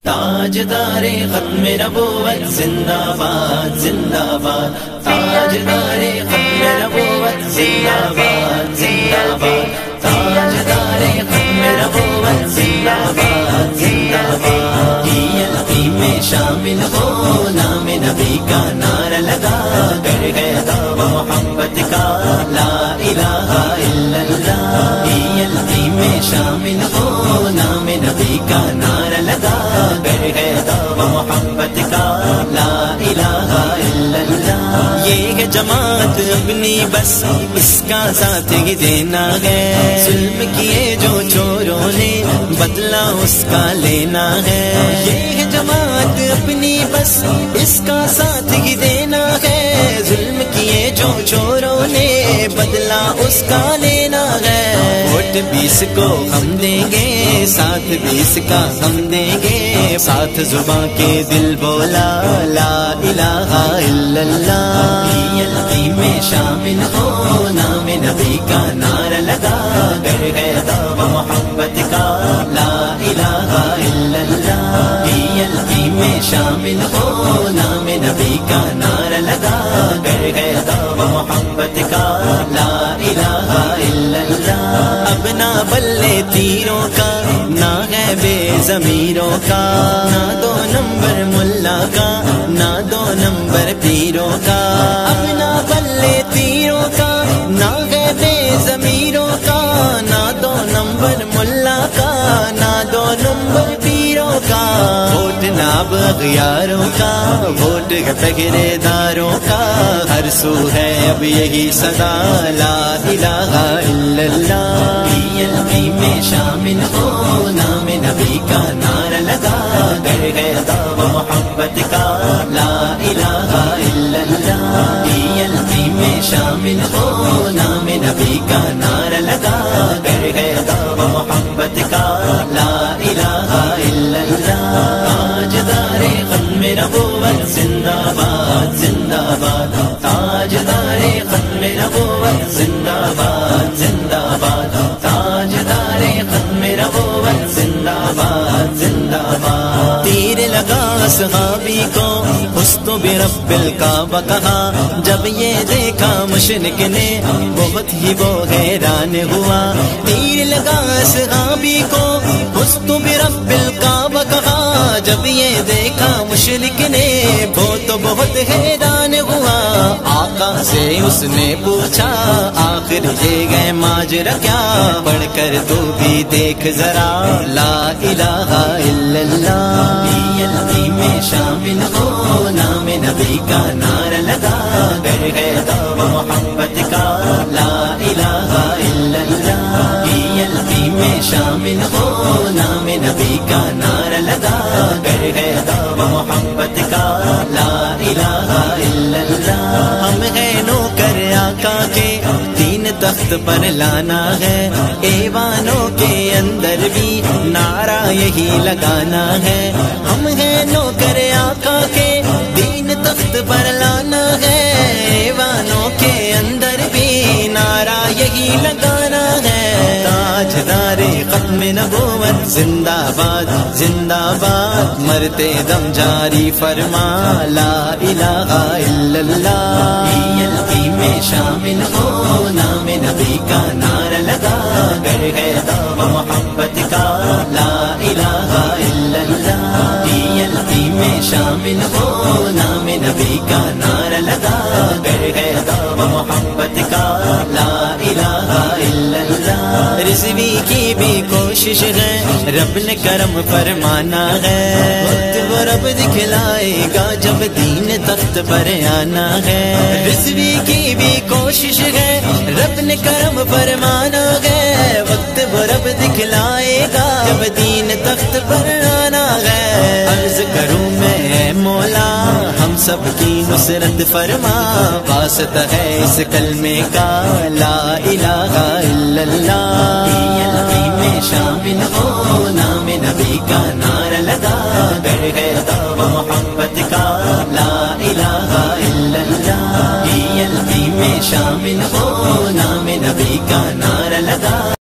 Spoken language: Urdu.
تاجدار ختم نبوت زندہ باد زندہ باد، تاجدار ختم نبوت زندہ باد زندہ باد، تاجدار ختم نبوت زندہ باد زندہ باد۔ یلقی میں شامل ہو، نام نبی کا نعرہ لگا کر گیا دعویٰ محبت کا، لا الہ الا اللہ۔ یلقی میں شامل ہو، نام نبی کا نعرہ لگا کر گیا دعویٰ محبت کا، لا الہ الا اللہ۔ یہ ہے جماعت اپنی بس اس کا ساتھ ہی دینا ہے، ظلم کیے جو چوروں نے بدلہ اس کا لینا ہے۔ یہ ہے جماعت اپنی بس اس کا ساتھ ہی دینا ہے، ظلم کیے جو چوروں نے بدلہ اس کا لینا ہے۔ ووٹ 20 کو ہم دیں گے، ساتھ 20 کا ہم دیں گے، ساتھ زباں کے دل بولا لا الہ الا اللہ۔ یلقی میں شامل ہو، نام نبی کا نعرہ لگا کر گیا دعویٰ محبت کا، لا الہ الا اللہ۔ یلقی میں شامل ہو، نام نبی کا نعرہ لگا کر گیا دعویٰ محبت کا، لا الہ الا اللہ۔ اب نہ بلے تیروں کا، نہ ہے بے ضمیروں کا، نہ 2 نمبر ملا کا، نہ 2 نمبر پیروں کا۔ اب نہ بلے تیروں کا، نہ ہے بے ضمیروں کا، نہ 2 نمبر ملا کا، نہ 2 نمبر پیروں کا۔ ووٹ ناب اغیاروں کا، ووٹ پہرے داروں کا، ہر سو ہے اب یہی صدا لا الہ الا اللہ۔ یلقی میں شامل ہو، نام نبی کا نعرہ لگا کر گیا دعویٰ محبت کا، لا الہ الا اللہ۔ یلقی میں شامل ہو، نام نبی کا نعرہ لگا کر گیا دعویٰ محبت کا، لا الہ الا اللہ۔ تاجدار ختم نبوت زندہ باد زندہ باد، تاجدار ختم نبوت زندہ باد زندہ باد، تاجدار ختم نبوت زندہ باد زندہ باد۔ تیر لگا صحابی کو اُستو برب الکعبہ کہا، جب یہ دیکھا مشرک نے بہت ہی وہ حیران ہوا۔ تیر لگا صحابی کو اُستو برب الکعبہ کہا، جب یہ دیکھا مشرک نے وہ تو بہت حیران ہوا۔ آقا سے اس نے پوچھا آخر یہ گئے ماجرا کیا، پڑھ کر تو بھی دیکھ ذرا لا الہ الا اللہ۔ یلقی میں شامل ہو، نام نبی کا نعرہ لگا کر گیا دعویٰ محبت کا، لا الہ الا اللہ۔ یلقی میں شامل ہو، نام نبی کا نعرہ لگا کر گیا دعویٰ محبت کا، لا الہ الا اللہ۔ ہم ہیں نوکر آقا کے، 3 تخت پر لانا ہے، ایوانوں کے اندر بھی نعرہ یہی لگانا ہے۔ ہم ہیں نوکر آقا کے، 3 تخت پر لانا ہے، ایوانوں کے اندر بھی نعرہ یہی لگانا ہے۔ تاجدار ختم نبوت زندہ باد زندہ باد، مرتے دم جاری فرما لا الہ الا اللہ۔ یلقی میں شامل ہو، نام نبی کا نعرہ لگا کر گیا دعویٰ محبت کا، لا الہ الا اللہ۔ یلقی میں شامل ہو، نام نبی کا نعرہ لگا کر گیا دعویٰ محبت کا، لا الہ الا اللہ۔ رضوی کی بھی کوشش ہے، رب نے کرم فرمانا ہے، وقت وہ رب دکھلائے گا جب دین تخت پر آنا ہے۔ رضوی کی بھی کوشش ہے، رب نے کرم فرمانا ہے، وقت وہ رب دکھلائے گا جب دین تخت پر آنا ہے۔ عرض کروں میں اے مولا ہم سب کی نصرت فرما، واسطہ ہے اس کلمے کا لا الہ الا اللہ۔ یلقی میں شامل ہو، نام نبی کا نعرہ لگا کر گیا دعویٰ محبت کا، لا الہ الا اللہ۔ یلقی میں شامل ہو،